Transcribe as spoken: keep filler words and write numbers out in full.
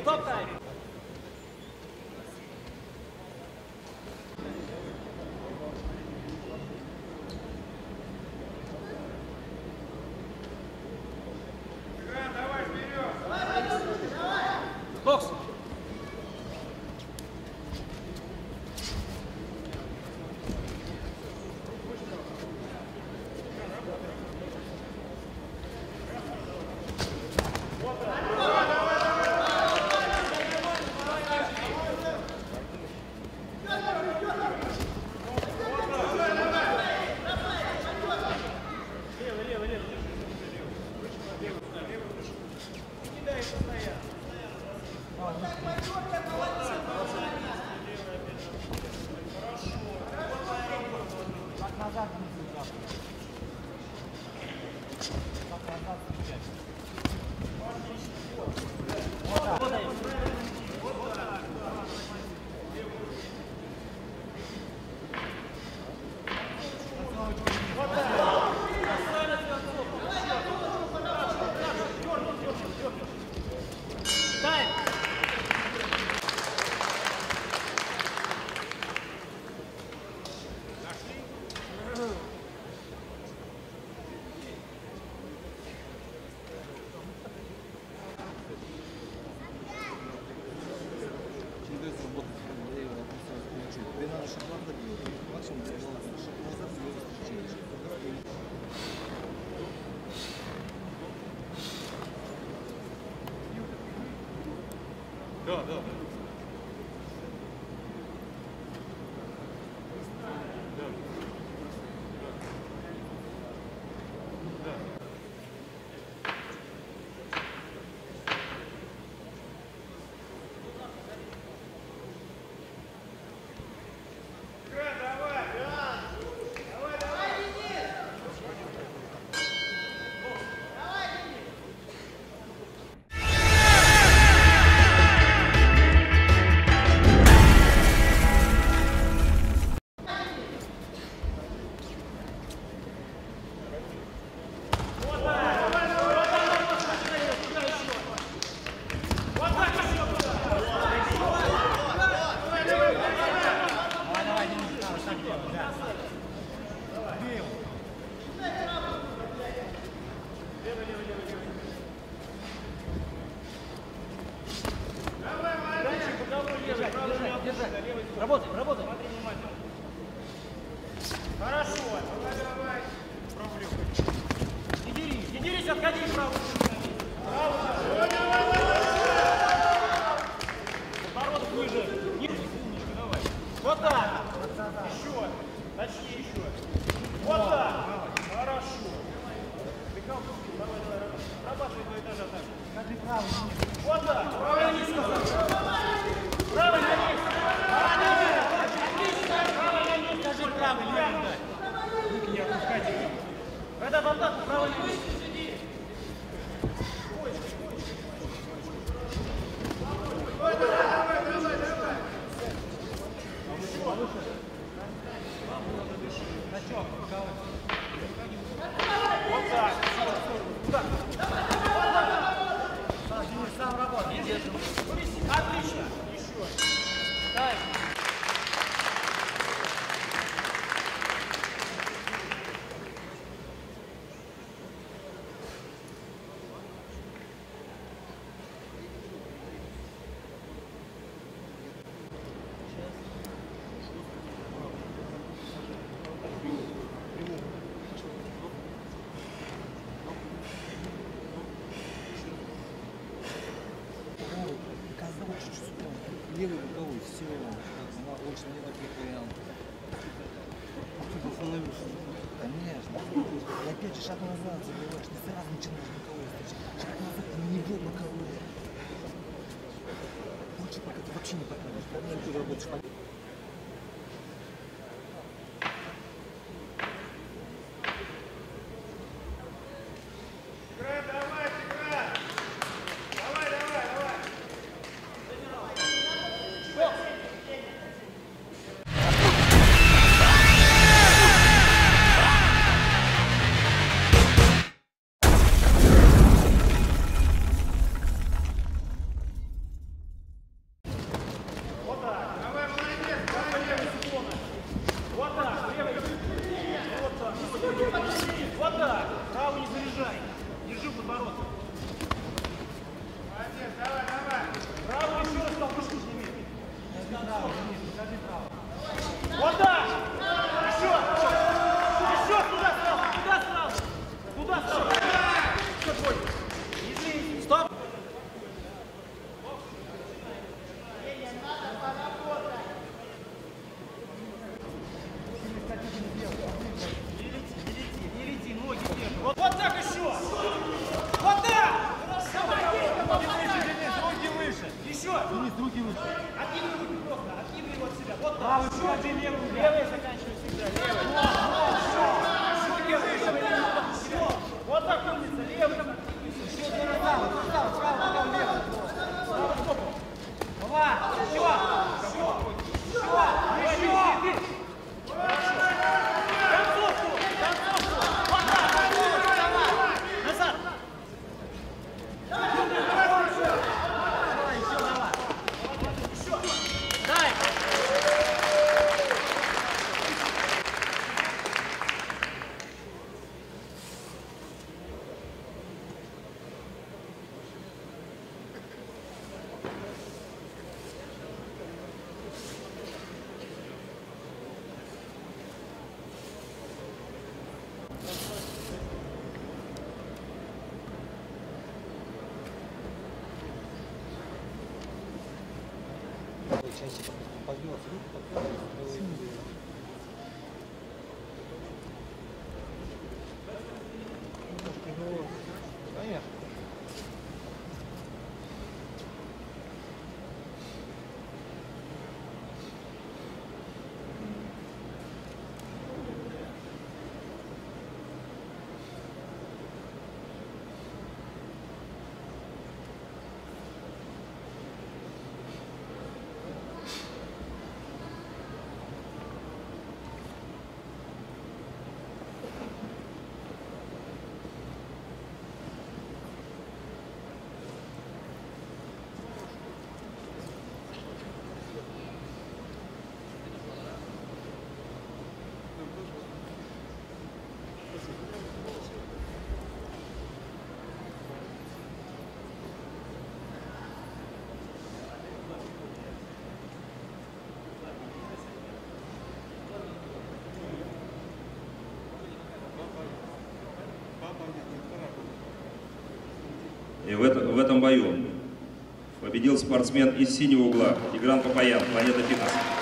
Бокс! Да, да. Работай, работай. Хорошо. Давай, давай. Не дерись, не дерись, отходи вправо. Подбородок выше. Умничка, давай. Вот так. Еще. Точнее еще. Вот так. Хорошо. Давай, давай. Рабатывай два этажа так. Скажи право. Вот так. Право не сказал. Право не Скажи право, не надо. Руки не опускайте. Когда бандат, право не Давай, давай, давай, давай. Вот так. Туда. сам работай. Отлично. Еще. Дай. Левый боковой, все, она очень не таких вариантов. Ты остановился. Конечно. И опять же шаг назад забиваешь, ты сразу начинаешь боковой встречать. Шаг назад, не его боковой. Лучше пока ты вообще не покажешь, когда ты работаешь. Руки выше. Откидывай руки просто, откидывай его от себя. Вот так. Правый скажи, левый. Левый заканчивай всегда, левый. Все делай, все. Вот так умница, левый. Еще два раза, вот справа, справа, потом левый. Право стопу. Давай, еще. Еще. Еще. Еще. Концовку, концовку. Вот так. Назад. Еще давай. Еще. Дай. Чаще подбилась руку, подбилась. Конечно. И в, это, в этом бою победил спортсмен из синего угла Тигран Папаян, Планета Фитнес.